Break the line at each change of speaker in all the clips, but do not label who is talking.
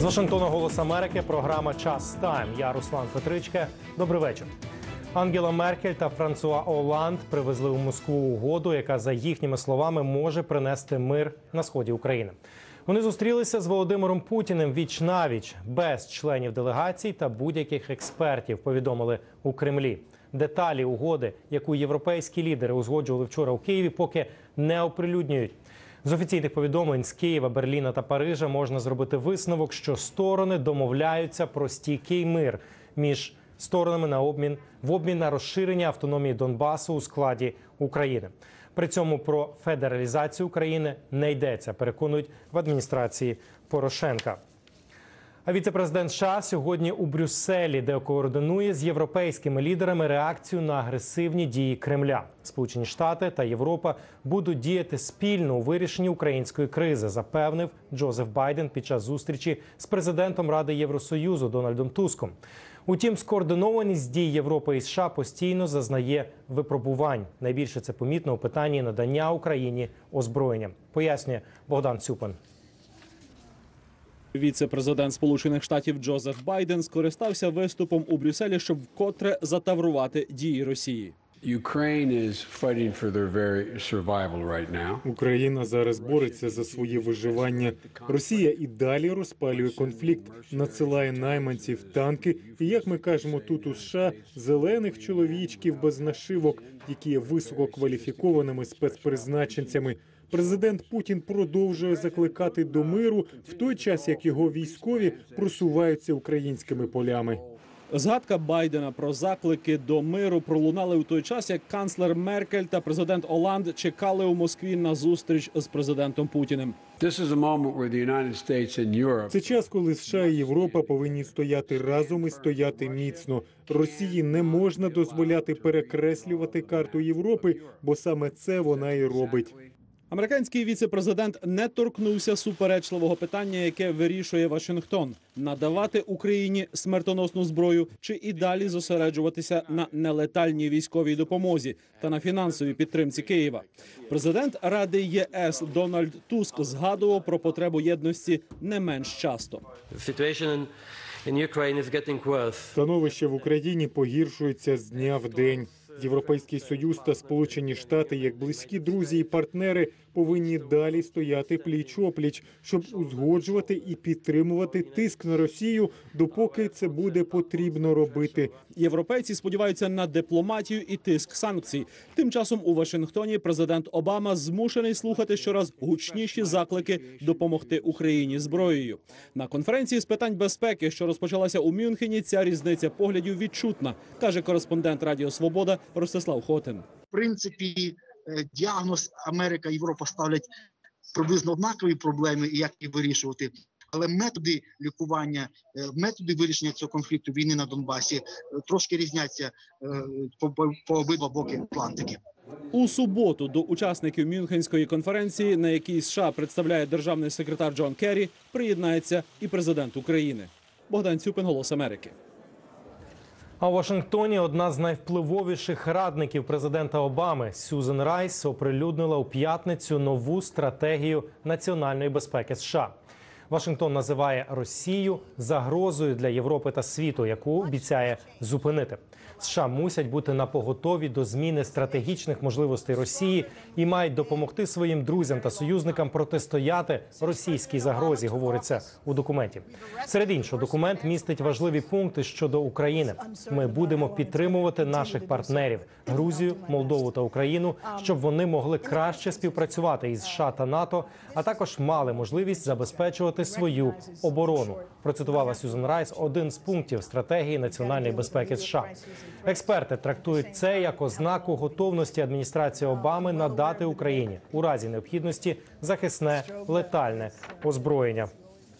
Вашингтона «Голос Америки», програма «Час Тайм». Я Руслан Петричка. Добрий вечір. Ангела Меркель та Франсуа Оланд привезли у Москву угоду, яка, за їхніми словами, може принести мир на сході України. Вони зустрілися з Володимиром Путіним віч-навіч, без членів делегацій та будь-яких експертів, повідомили у Кремлі. Деталі угоди, яку європейські лідери узгоджували вчора у Києві, поки не оприлюднюють. З офіційних повідомлень з Києва, Берліна та Парижа можна зробити висновок, що сторони домовляються про стійкий мир між сторонами в обмін на розширення автономії Донбасу у складі України. При цьому про федералізацію України не йдеться, переконують в адміністрації Порошенка. А віце-президент США сьогодні у Брюсселі, де координує з європейськими лідерами реакцію на агресивні дії Кремля. Сполучені Штати та Європа будуть діяти спільно у вирішенні української кризи, запевнив Джозеф Байден під час зустрічі з президентом Ради Євросоюзу Дональдом Туском. Утім, скоординованість дій Європи і США постійно зазнає випробувань. Найбільше це помітно у питанні надання Україні озброєння, пояснює Богдан Цюпин.
Віце-президент Сполучених Штатів Джозеф Байден скористався виступом у Брюсселі, щоб вкотре затаврувати дії Росії.
Україна зараз бореться за своє виживання. Росія і далі розпалює конфлікт, надсилає найманців, танки і, як ми кажемо тут у США, зелених чоловічків без нашивок, які є висококваліфікованими спецпризначенцями. Президент Путін продовжує закликати до миру в той час, як його військові просуваються українськими полями.
Згадка Байдена про заклики до миру пролунали у той час, як канцлер Меркель та президент Оланд чекали у Москві на зустріч з президентом Путіним.
Це час, коли США і Європа повинні стояти разом і стояти міцно. Росії не можна дозволяти перекреслювати карту Європи, бо саме це вона і робить.
Американський віце-президент не торкнувся суперечливого питання, яке вирішує Вашингтон – надавати Україні смертоносну зброю чи і далі зосереджуватися на нелетальній військовій допомозі та на фінансовій підтримці Києва. Президент Ради ЄС Дональд Туск згадував про потребу єдності не менш часто.
Становище в Україні погіршується з дня в день. Європейський Союз та Сполучені Штати, як близькі друзі і партнери, повинні далі стояти пліч-опліч, щоб узгоджувати і підтримувати тиск на Росію, допоки це буде потрібно робити.
Європейці сподіваються на дипломатію і тиск санкцій. Тим часом у Вашингтоні президент Обама змушений слухати щораз гучніші заклики допомогти Україні зброєю. На конференції з питань безпеки, що розпочалася у Мюнхені, ця різниця поглядів відчутна, каже кореспондент Радіо Свобода Ростислав Хотин.
В принципі, діагноз Америка і Європа ставлять приблизно однакові проблеми і як їх вирішувати. Але методи лікування, методи вирішення цього конфлікту, війни на Донбасі трошки різняться по обидва боки Атлантики.
У суботу до учасників Мюнхенської конференції, на якій США представляє державний секретар Джон Керрі, приєднається і президент України. Богдан Цюпин, «Голос Америки».
А у Вашингтоні одна з найвпливовіших радників президента Обами Сюзан Райс оприлюднила у п'ятницю нову стратегію національної безпеки США. Вашингтон називає Росію загрозою для Європи та світу, яку обіцяє зупинити. США мусять бути напоготові до зміни стратегічних можливостей Росії і мають допомогти своїм друзям та союзникам протистояти російській загрозі, говориться у документі. Серед іншого, документ містить важливі пункти щодо України. Ми будемо підтримувати наших партнерів – Грузію, Молдову та Україну, щоб вони могли краще співпрацювати із США та НАТО, а також мали можливість забезпечувати свою оборону. Процитувала Сюзан Райс один з пунктів стратегії національної безпеки США. Експерти трактують це як ознаку готовності адміністрації Обами надати Україні у разі необхідності захисне летальне озброєння.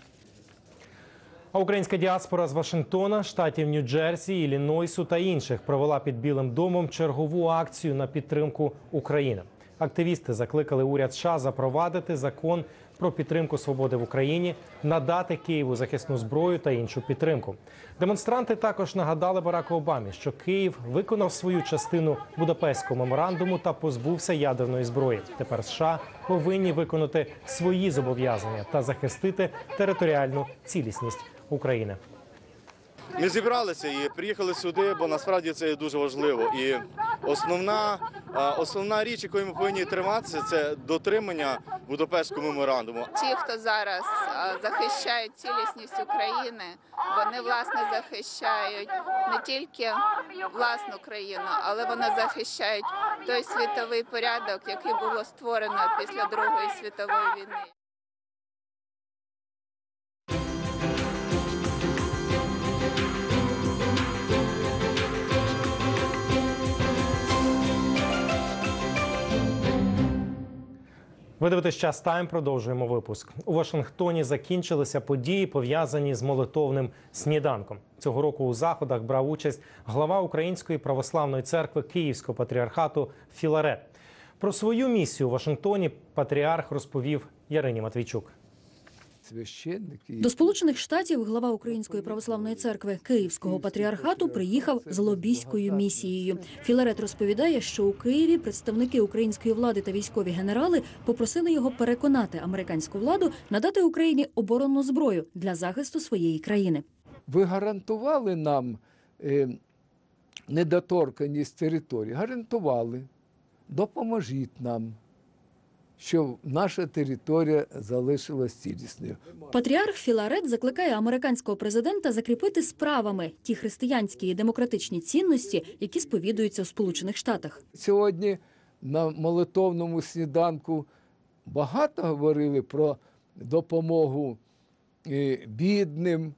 А українська діаспора з Вашингтона, штатів Нью-Джерсі, Іллінойсу та інших провела під Білим домом чергову акцію на підтримку України. Активісти закликали уряд США запровадити закон про підтримку свободи в Україні, надати Києву захисну зброю та іншу підтримку. Демонстранти також нагадали Бараку Обамі, що Київ виконав свою частину Будапештського меморандуму та позбувся ядерної зброї. Тепер США повинні виконати свої зобов'язання та захистити територіальну цілісність України.
Ми зібралися і приїхали сюди, бо насправді це дуже важливо. І основна річ, якої ми повинні триматися, це дотримання Будапештського меморандуму.
Ті, хто зараз захищають цілісність України, вони, власне, захищають не тільки власну країну, але вони захищають той світовий порядок, який було створено після Другої світової війни.
Ви дивитесь «Час Тайм», продовжуємо випуск. У Вашингтоні закінчилися події, пов'язані з молитовним сніданком. Цього року у заходах брав участь глава Української православної церкви Київського патріархату Філарет. Про свою місію у Вашингтоні патріарх розповів Ярині Матвійчук.
До Сполучених Штатів глава Української православної церкви Київського патріархату приїхав з лобійською місією. Філарет розповідає, що у Києві представники української влади та військові генерали попросили його переконати американську владу надати Україні оборонну зброю для захисту своєї країни.
Ви гарантували нам недоторканність території? Гарантували. Допоможіть нам, щоб наша територія залишилась цілісною.
Патріарх Філарет закликає американського президента закріпити справами ті християнські і демократичні цінності, які сповідуються у Сполучених Штатах.
Сьогодні на молитовному сніданку багато говорили про допомогу бідним,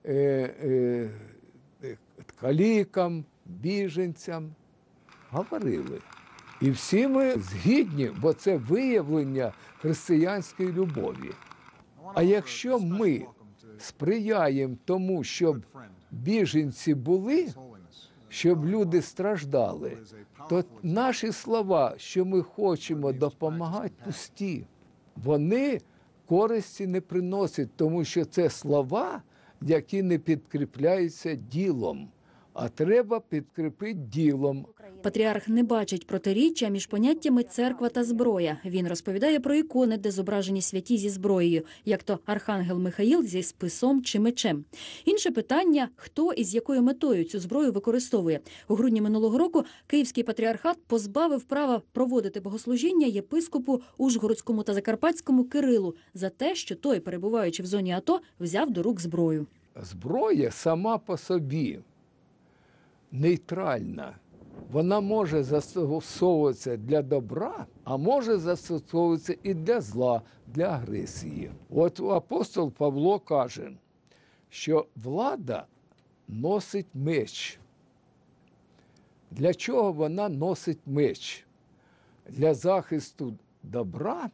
калікам, біженцям. Говорили. І всі ми згідні, бо це виявлення християнської любові. А якщо ми сприяємо тому, щоб біженці були, щоб люди страждали, то наші слова, що ми хочемо допомагати, пусті. Вони користі не приносять, тому що це слова, які не підкріпляються ділом. А треба підкріпити ділом.
Патріарх не бачить протиріччя між поняттями «церква» та «зброя». Він розповідає про ікони, де зображені святі зі зброєю, як то архангел Михаїл зі списом чи мечем. Інше питання – хто і з якою метою цю зброю використовує. У грудні минулого року Київський патріархат позбавив права проводити богослужіння єпископу Ужгородському та Закарпатському Кирилу за те, що той, перебуваючи в зоні АТО, взяв до рук зброю.
Зброя сама по собі нейтральна. Вона може застосовуватися для добра, а може застосовуватися і для зла, для агресії. От апостол Павло каже, що влада носить меч. Для чого вона носить меч? Для захисту добра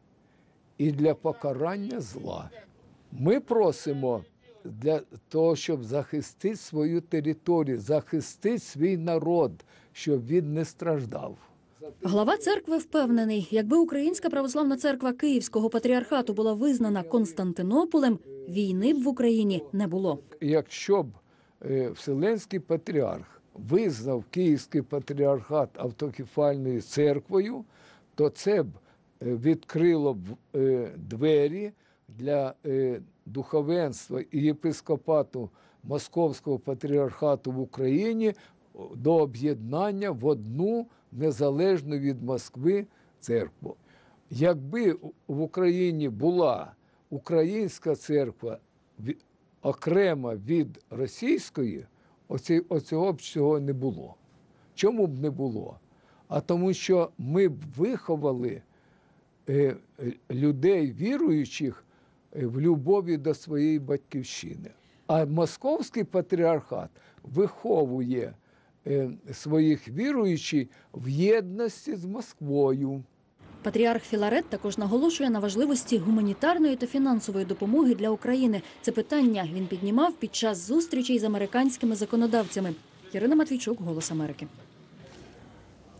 і для покарання зла. Ми просимо для того, щоб захистити свою територію, захистити свій народ, щоб він не страждав.
Глава церкви впевнений, якби Українська православна церква Київського патріархату була визнана Константинополем, війни б в Україні не було.
Якщо б Вселенський патріарх визнав Київський патріархат автокефальною церквою, то це б відкрило б двері для духовенства і єпископату Московського патріархату в Україні до об'єднання в одну незалежну від Москви церкву. Якби в Україні була українська церква окрема від російської, оцього б всього не було. Чому б не було? А тому що ми б виховали людей віруючих в любові до своєї батьківщини. А Московський патріархат виховує своїх віруючих в єдності з Москвою.
Патріарх Філарет також наголошує на важливості гуманітарної та фінансової допомоги для України. Це питання він піднімав під час зустрічей з американськими законодавцями. Ярина Матвійчук, «Голос Америки».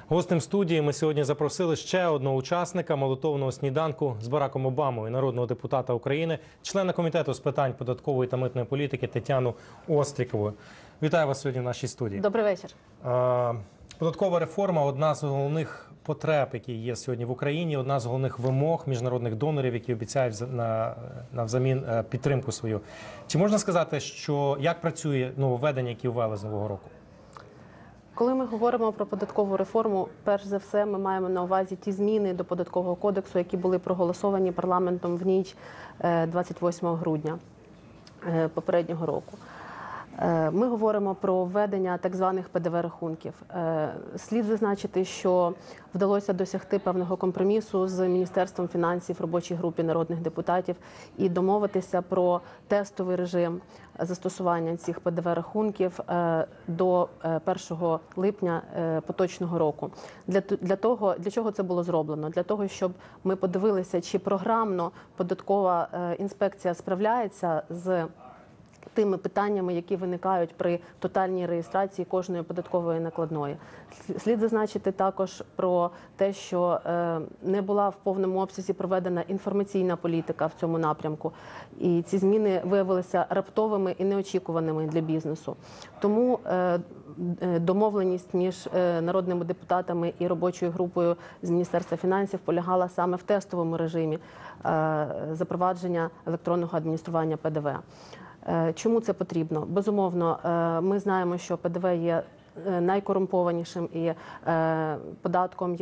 Гостем студії ми сьогодні запросили ще одного учасника молитовного сніданку з Бараком Обамою, народного депутата України, члена комітету з питань податкової та митної політики Тетяну Острікову. Вітаю вас сьогодні в нашій студії.
Добрий вечір.
Податкова реформа – одна з головних потреб, які є сьогодні в Україні, одна з головних вимог міжнародних донорів, які обіцяють навзамін підтримку свою. Чи можна сказати, що як працює нововведення, які ввели з Нового року?
Коли ми говоримо про податкову реформу, перш за все ми маємо на увазі ті зміни до Податкового кодексу, які були проголосовані парламентом в ніч 28 грудня попереднього року. Ми говоримо про введення так званих ПДВ-рахунків. Слід зазначити, що вдалося досягти певного компромісу з Міністерством фінансів, робочій групі народних депутатів і домовитися про тестовий режим застосування цих ПДВ-рахунків до 1 липня поточного року. Для чого це було зроблено? Для того, щоб ми подивилися, чи програмно податкова інспекція справляється з тими питаннями, які виникають при тотальній реєстрації кожної податкової накладної. Слід зазначити також про те, що не була в повному обсязі проведена інформаційна політика в цьому напрямку. І ці зміни виявилися раптовими і неочікуваними для бізнесу. Тому домовленість між народними депутатами і робочою групою з Міністерства фінансів полягала саме в тестовому режимі запровадження електронного адміністрування ПДВ. Чому це потрібно? Безумовно, ми знаємо, що ПДВ є найкорумпованішим і податком,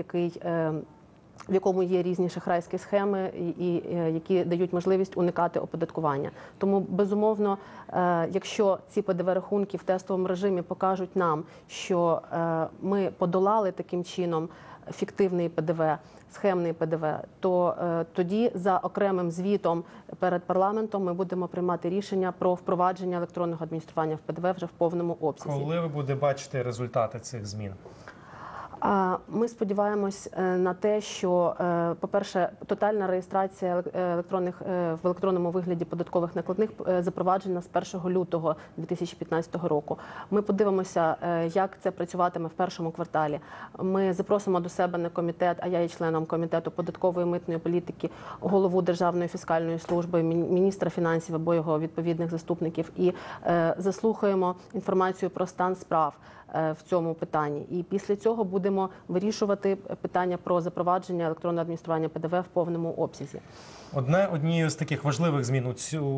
в якому є різні шахрайські схеми, які дають можливість уникати оподаткування. Тому, безумовно, якщо ці ПДВ-рахунки в тестовому режимі покажуть нам, що ми подолали таким чином фіктивний ПДВ, схемний ПДВ, то тоді за окремим звітом перед парламентом ми будемо приймати рішення про впровадження електронного адміністрування в ПДВ вже в повному обсязі.
Коли ви будете бачити результати цих змін?
Ми сподіваємось на те, що, по-перше, тотальна реєстрація в електронному вигляді податкових накладних запроваджена з 1 лютого 2015 року. Ми подивимося, як це працюватиме в першому кварталі. Ми запросимо до себе на комітет, а я є членом комітету податкової і митної політики, голову Державної фіскальної служби, міністра фінансів або його відповідних заступників і заслухаємо інформацію про стан справ в цьому питанні. І після цього будемо вирішувати питання про запровадження електронного адміністрування ПДВ в повному обсязі.
Однією з таких важливих змін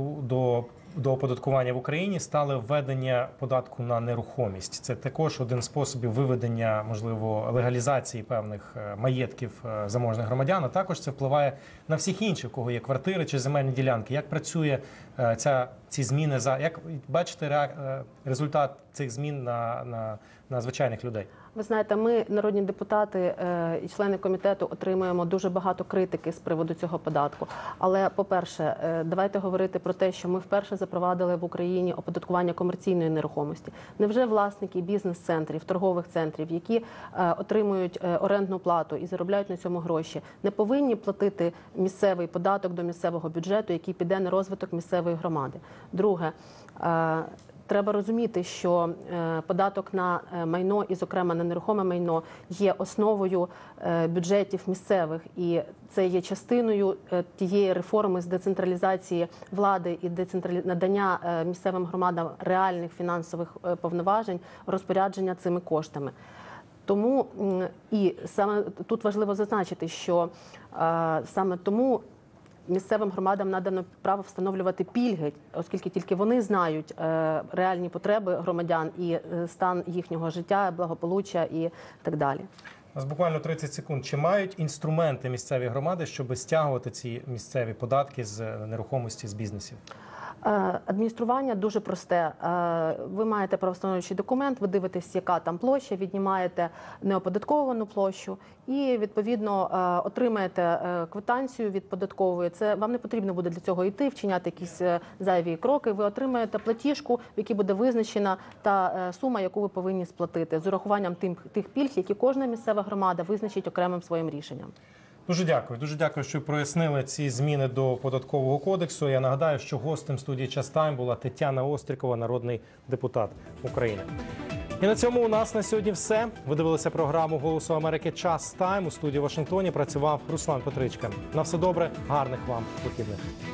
до оподаткування в Україні стали введення податку на нерухомість. Це також один з способів виведення, можливо, легалізації певних маєтків заможних громадян, а також це впливає на всіх інших, у кого є квартири чи земельні ділянки. Як працює ці зміни? Як бачите результат цих змін на звичайних людей?
Ви знаєте, ми, народні депутати і члени комітету, отримуємо дуже багато критики з приводу цього податку. Але, по-перше, давайте говорити про те, що ми вперше запровадили в Україні оподаткування комерційної нерухомості. Невже власники бізнес-центрів, торгових центрів, які отримують орендну плату і заробляють на цьому гроші, не повинні платити місцевий податок до місцевого бюджету, який піде на розвиток місцевої громади? Друге, треба розуміти, що податок на майно і, зокрема, на нерухоме майно є основою бюджетів місцевих, і це є частиною тієї реформи з децентралізації влади і надання місцевим громадам реальних фінансових повноважень, розпорядження цими коштами. Тому і саме тут важливо зазначити, що саме тому місцевим громадам надано право встановлювати пільги, оскільки тільки вони знають реальні потреби громадян і стан їхнього життя, благополуччя і так далі.
У нас буквально 30 секунд. Чи мають інструменти місцеві громади, щоб стягувати ці місцеві податки з нерухомості, з бізнесів?
Адміністрування дуже просте. Ви маєте правовстановлюючий документ, ви дивитесь, яка там площа, віднімаєте неоподатковану площу і, відповідно, отримаєте квитанцію від податкової. Це вам не потрібно буде для цього йти, вчиняти якісь зайві кроки. Ви отримаєте платіжку, в якій буде визначена та сума, яку ви повинні сплатити, з урахуванням тих пільг, які кожна місцева громада визначить окремим своїм рішенням.
Дуже дякую, що прояснили ці зміни до Податкового кодексу. Я нагадаю, що гостем студії «Час Тайм» була Тетяна Острікова, народний депутат України. І на цьому у нас на сьогодні все. Ви дивилися програму «Голосу Америки. Час Тайм». У студії в Вашингтоні працював Руслан Петричка. На все добре, гарних вам вихідних.